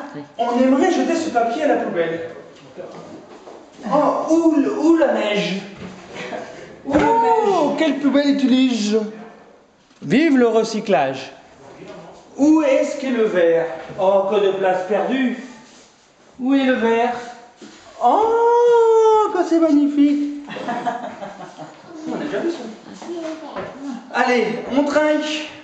on aimerait jeter ce papier à la poubelle. Oh, où la neige? Oh, quelle poubelle utilise? Vive le recyclage. Où est-ce qu'est le verre? Oh, que de place perdue. Où est le verre? Oh, que c'est magnifique. On a déjà vu ça. Allez, on trinque.